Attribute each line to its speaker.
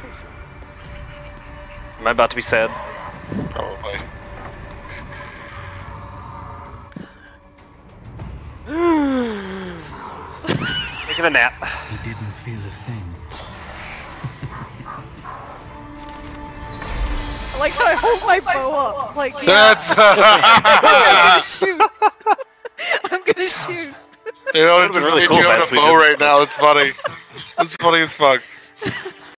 Speaker 1: Am I about to be sad?
Speaker 2: Probably.
Speaker 1: Taking a nap.
Speaker 3: He didn't feel a thing.
Speaker 4: I like how I hold my bow up. Like, yeah.
Speaker 2: That's.
Speaker 4: I'm gonna shoot. I'm gonna shoot.
Speaker 2: You know,
Speaker 1: Would've
Speaker 2: it's
Speaker 1: been really
Speaker 2: really
Speaker 1: cool
Speaker 2: cool
Speaker 1: if
Speaker 2: on
Speaker 1: that's
Speaker 2: a
Speaker 1: what we
Speaker 2: bow
Speaker 1: did.
Speaker 2: right now. It's funny. It's funny as fuck.